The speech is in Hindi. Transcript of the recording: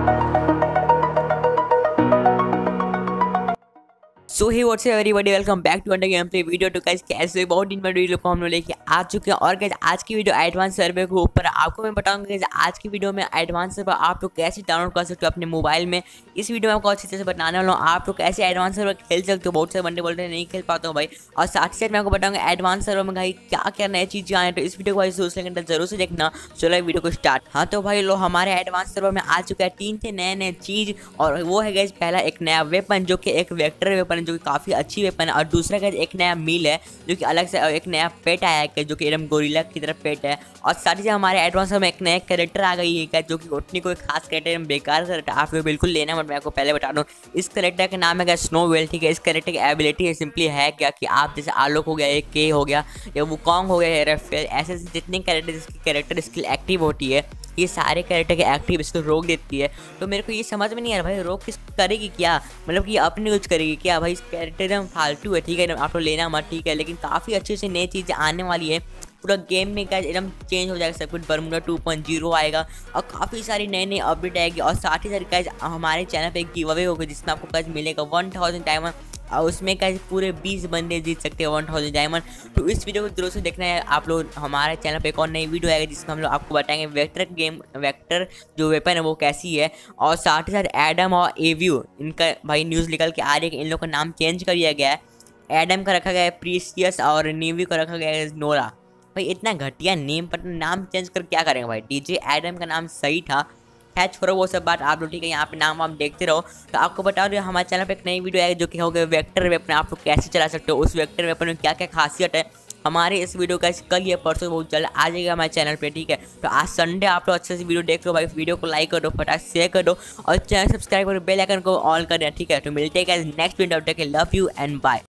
So hi what's up everybody, welcome back to under game play video. तो गाइस कैसे बहुत दिन में वीडियो को हम लोग लेके आ चुके हैं। और गाइस आज की वीडियो एडवांस सर्वे के ऊपर आपको मैं बताऊंगा गाइस आज की वीडियो में एडवांस सर्वर आप लोग कैसे डाउनलोड कर सकते हो अपने मोबाइल में। इस वीडियो में आपको अच्छी तरह से बताने वाला हूँ आप लोग कैसे एडवांस सर्वर खेल सकते हो। बहुत सारे बंदे बोलते हैं नहीं खेल पाता हूँ भाई, और साथ ही साथ मैं आपको बताऊंगा एडवांस सर्वर में भाई क्या क्या नई चीज़ें आए। तो इस वीडियो को भाई सोचने के अंदर जरूर से देखना। चलो वीडियो को स्टार्ट। हाँ तो भाई लो हमारे एडवांस सर्वर में आ चुका है 3 से नए चीज़, और वो है गाइस पहला एक नया वेपन जो कि एक वेक्टर वेपन है जो कि काफ़ी अच्छी वेपन है। और दूसरा का एक नया मील है जो कि अलग से एक नया पेट आया है जो कि एकदम गोरिल्ला की तरह पेट है। और साथ ही हमारे एडवांस में एक नया कैरेक्टर आ गई है जो कि उतनी कोई खास कैरेक्टर बेकार कैरेक्टर आप लोग बिल्कुल लेना मत। मैं आपको पहले बता दूं इस कैरेक्टर का नाम है स्नो वेल, ठीक है। इस कैरेक्टर की एबिलिटी है सिंपली है क्या कि आप जैसे आलोक हो गया, एक के हो गया, या वुकोंग हो गया, रेफेल, ऐसे जितने कैरेक्टर जिसकी कैरेक्टर स्किल एक्टिव होती है ये सारे कैरेक्टर के एक्टिव इसको रोक देती है। तो मेरे को ये समझ में नहीं आ रहा भाई रोक किस करेगी क्या, मतलब कि अपनी कुछ करेगी क्या भाई। इस कैरेक्टर एकदम फालतू है, ठीक है, आप लोग लेना मत, ठीक है। लेकिन काफ़ी अच्छी से नई चीज़ें आने वाली है। पूरा गेम में क्या एकदम चेंज हो जाएगा सब कुछ। बरमूडा 2.0 आएगा और काफ़ी सारी नई अपडेट आएगी। और साथ ही साथ गाइस हमारे चैनल पे एक गिव अवे होगा जिसमें आपको गाइस मिलेगा 1000 डायमंड, और उसमें गाइस पूरे 20 बंदे जीत सकते हैं 1000 डायमंड। तो इस वीडियो को जरूर से देखना है आप लोग। हमारे चैनल पे एक और नई वीडियो आएगी जिसमें हम लोग आपको बताएंगे वेक्टर जो वेपन है वो कैसी है। और साथ ही साथ एडम और एव्यू इनका भाई न्यूज़ निकल के आ रही है कि इन लोग का नाम चेंज कर दिया गया है। एडम का रखा गया है प्रीसियस और नेवी का रखा गया है नोरा। भाई इतना घटिया नेम पर नाम चेंज कर क्या करेंगे भाई। डीजे एडम का नाम सही था, है छोड़ो वो सब बात आप लोग, ठीक है। यहाँ पे नाम आप देखते रहो। तो आपको बता दो हमारे चैनल पे एक नई वीडियो है जो कि हो गया वेक्टर वेपन, आप लोग कैसे चला सकते हो। उस वेक्टर वेपन में क्या क्या खासियत है हमारे इस वीडियो का कल या परसों बहुत जल्द आ जाएगा हमारे चैनल पे, ठीक है। तो आज संडे आप लोग अच्छे से वीडियो देख लो भाई। वीडियो को लाइक कर दो, फटाक शेयर कर दो और चैनल सब्सक्राइब करो, बेल आइकन को ऑन कर देना, ठीक है। तो मिलते हैं next video, love you and bye.